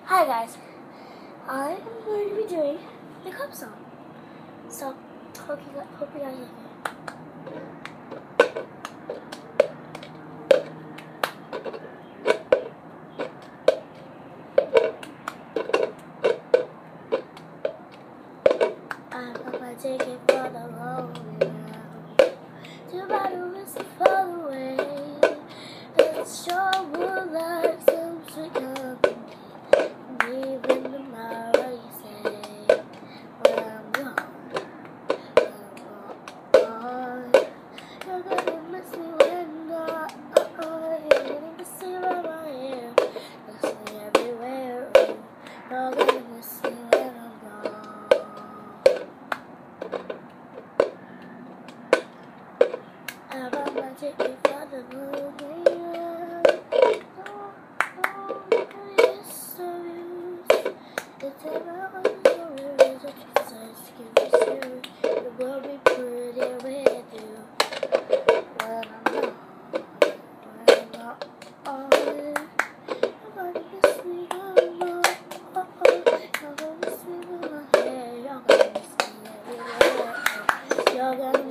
Hi guys, I am going to be doing the club song. So, hope you guys like it. I'm on my ticket for the lonely round. Too bad it was far away. But sure would like some sweet company. Even tomorrow you say, when I'm gone, you're gonna miss me when you're gonna miss me where I am. Miss me everywhere. You're gonna miss me when I'm gone. I'm on my ticket for the lonely road. It's about it will be pretty with you when I'm not on. You're gonna miss me when I'm not. You're gonna miss me when I'm here. You're gonna miss me everywhere. You're gonna